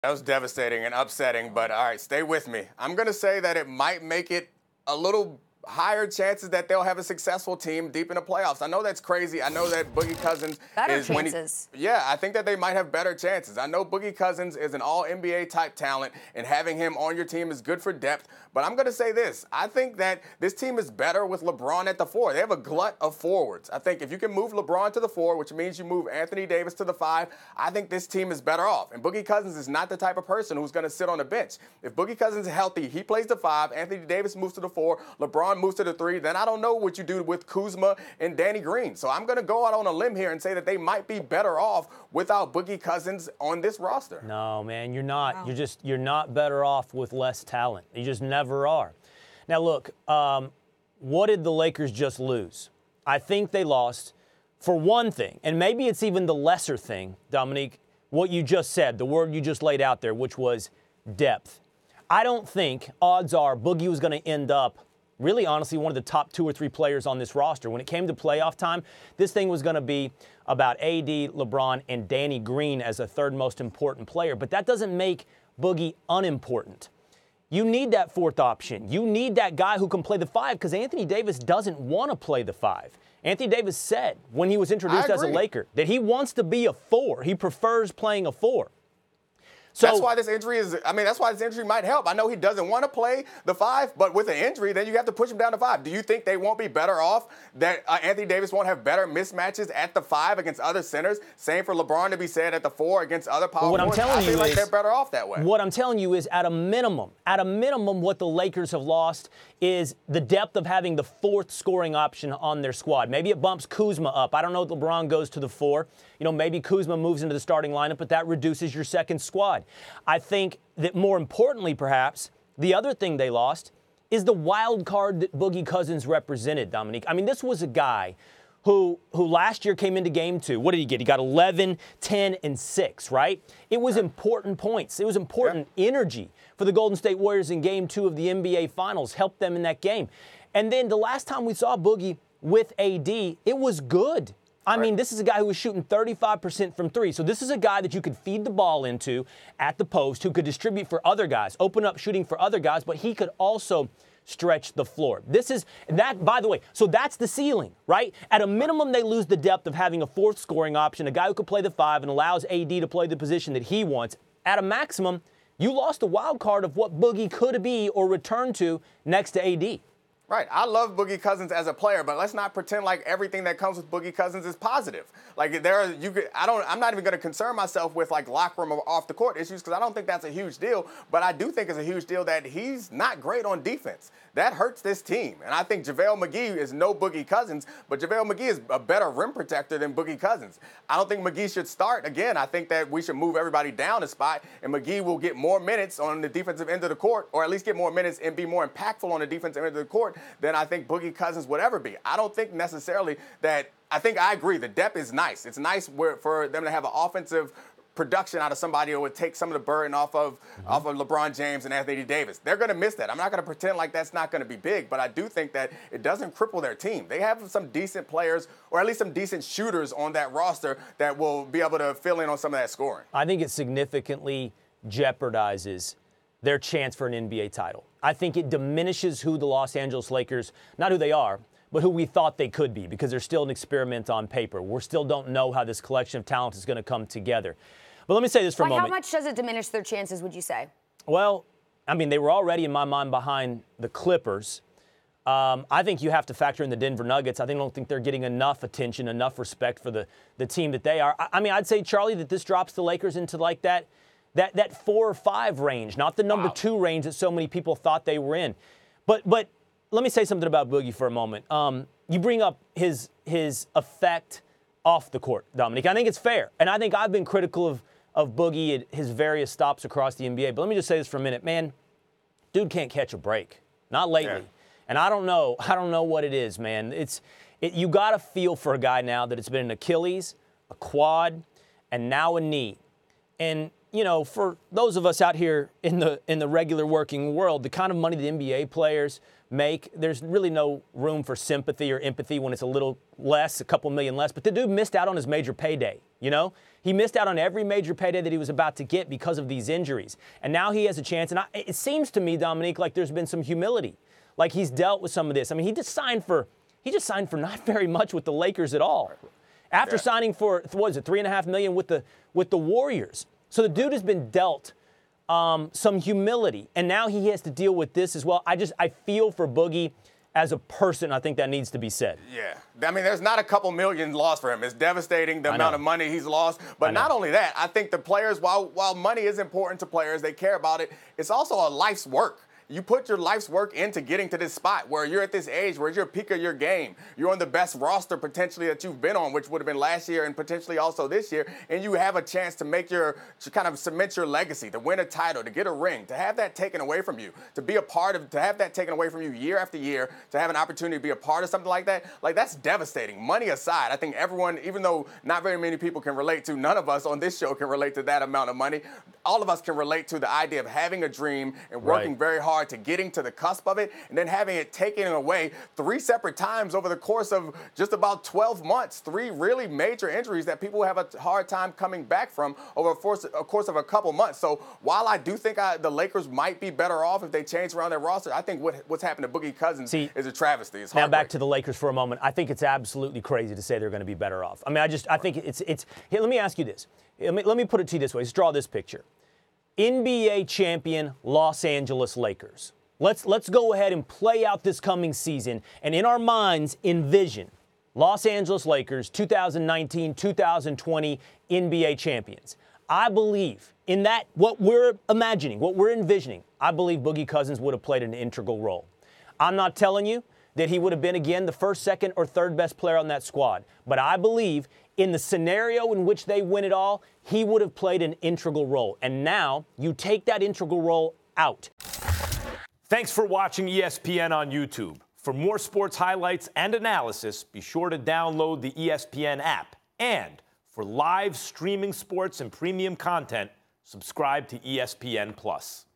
That was devastating and upsetting, but all right, stay with me. I'm going to say that it might make it a little higher chances that they'll have a successful team deep in the playoffs. I know that's crazy. I know that Boogie Cousins better chances. Yeah, I think that they might have better chances. I know Boogie Cousins is an all-NBA type talent, and having him on your team is good for depth. But I'm going to say this. I think that this team is better with LeBron at the 4. They have a glut of forwards. I think if you can move LeBron to the 4, which means you move Anthony Davis to the 5, I think this team is better off. And Boogie Cousins is not the type of person who's going to sit on the bench. If Boogie Cousins is healthy, he plays the 5, Anthony Davis moves to the 4, LeBron moves to the 3, then I don't know what you do with Kuzma and Danny Green. So I'm going to go out on a limb here and say that they might be better off without Boogie Cousins on this roster. No, man, you're not. Wow. You're not better off with less talent. You just never are. Now, look, what did the Lakers just lose? I think they lost for one thing, and maybe it's even the lesser thing, Dominique, what you just said, the word you just laid out there, which was depth. I don't think odds are Boogie was going to end up really, honestly, one of the top 2 or 3 players on this roster. When it came to playoff time, this thing was going to be about AD, LeBron, and Danny Green as a third most important player. But that doesn't make Boogie unimportant. You need that 4th option. You need that guy who can play the 5 because Anthony Davis doesn't want to play the 5. Anthony Davis said when he was introduced as a Laker that he wants to be a 4. He prefers playing a 4. So that's why this injury might help. I know he doesn't want to play the 5, but with an injury, then you have to push him down to 5. Do you think they won't be better off, that Anthony Davis won't have better mismatches at the 5 against other centers? Same for LeBron to be said at the 4 against other power forwards. I feel like they're better off that way. What I'm telling you is at a minimum, what the Lakers have lost is the depth of having the 4th scoring option on their squad. Maybe it bumps Kuzma up. I don't know if LeBron goes to the 4. Maybe Kuzma moves into the starting lineup, but that reduces your second squad. I think that more importantly, perhaps, the other thing they lost is the wild card that Boogie Cousins represented, Dominique. I mean, this was a guy who last year came into game 2. What did he get? He got 11, 10, and 6, right? It was important points. It was important energy for the Golden State Warriors in game 2 of the NBA Finals, helped them in that game. And then the last time we saw Boogie with AD, it was good. I mean, this is a guy who was shooting 35% from 3. So this is a guy that you could feed the ball into at the post, who could distribute for other guys, open up shooting for other guys, but he could also stretch the floor. By the way, so that's the ceiling, right? At a minimum, they lose the depth of having a 4th scoring option, a guy who could play the 5 and allows AD to play the position that he wants. At a maximum, you lost the wild card of what Boogie could be or return to next to AD. Right. I love Boogie Cousins as a player, but let's not pretend like everything that comes with Boogie Cousins is positive. Like I'm not even going to concern myself with like locker room or off the court issues because I don't think that's a huge deal. But I do think it's a huge deal that he's not great on defense. That hurts this team. And I think JaVale McGee is no Boogie Cousins, but JaVale McGee is a better rim protector than Boogie Cousins. I don't think McGee should start. Again, I think that we should move everybody down a spot, and McGee will get more minutes on the defensive end of the court, or at least get more minutes and be more impactful on the defensive end of the court than I think Boogie Cousins would ever be. I don't think necessarily that – I think I agree. The depth is nice. It's nice for them to have an offensive – production out of somebody who would take some of the burden off of LeBron James and Anthony Davis. They're going to miss that. I'm not going to pretend like that's not going to be big, but I do think that it doesn't cripple their team. They have some decent players, or at least some decent shooters on that roster that will be able to fill in on some of that scoring. I think it significantly jeopardizes their chance for an NBA title. I think it diminishes who the Los Angeles Lakers, not who they are, but who we thought they could be, because they're still an experiment on paper. We still don't know how this collection of talent is going to come together. But let me say this for a moment. How much does it diminish their chances, would you say? Well, I mean, they were already, in my mind, behind the Clippers. I think you have to factor in the Denver Nuggets. I don't think they're getting enough attention, enough respect for the team that they are. I mean, I'd say, Charlie, that this drops the Lakers into like that 4 or 5 range, not the number 2 range that so many people thought they were in. But let me say something about Boogie for a moment. You bring up his effect off the court, Dominique. I think it's fair. And I think I've been critical of Boogie at his various stops across the NBA. But let me just say this for a minute. Man, dude can't catch a break. Not lately. Yeah. And I don't know what it is, man. You got to feel for a guy now that it's been an Achilles, a quad, and now a knee. And, for those of us out here in the regular working world, the kind of money the NBA players make, there's really no room for sympathy or empathy when it's a little less, a couple million less. But the dude missed out on his major payday. you know? He missed out on every major payday that he was about to get because of these injuries. And now he has a chance. And it seems to me, Dominique, like there's been some humility. Like he's dealt with some of this. I mean, he just signed for not very much with the Lakers at all. After signing for, what is it, $3.5 million with the Warriors. So the dude has been dealt some humility. And now he has to deal with this as well. I feel for Boogie as a person. I think that needs to be said. Yeah. I mean, there's not a couple million lost for him. It's devastating, the amount of money he's lost. But not only that, I think the players, while money is important to players, they care about it, it's also a life's work. You put your life's work into getting to this spot where you're at this age, where you're at the peak of your game. You're on the best roster potentially that you've been on, which would have been last year and potentially also this year. And you have a chance to kind of cement your legacy, to win a title, to get a ring, to have that taken away from you, to have that taken away from you year after year, to have an opportunity to be a part of something like that. Like, that's devastating. Money aside, I think everyone, even though not very many people can relate to, none of us on this show can relate to that amount of money. All of us can relate to the idea of having a dream and working very hard to getting to the cusp of it, and then having it taken away 3 separate times over the course of just about 12 months. 3 really major injuries that people have a hard time coming back from over a course of a couple months. So while I do think the Lakers might be better off if they change around their roster, I think what's happened to Boogie Cousins is a travesty. It's now back to the Lakers for a moment. I think it's absolutely crazy to say they're going to be better off. I mean, I think it's. Here, let me ask you this. Let me put it to you this way. Let's draw this picture. NBA champion Los Angeles Lakers. Let's go ahead and play out this coming season and in our minds envision Los Angeles Lakers 2019-2020 NBA champions. I believe in that, what we're imagining, what we're envisioning, I believe Boogie Cousins would have played an integral role. I'm not telling you that he would have been, again, the first, second, or third best player on that squad. But I believe in the scenario in which they win it all, he would have played an integral role. And now you take that integral role out. Thanks for watching ESPN on YouTube. For more sports highlights and analysis, be sure to download the ESPN app. And for live streaming sports and premium content, subscribe to ESPN+.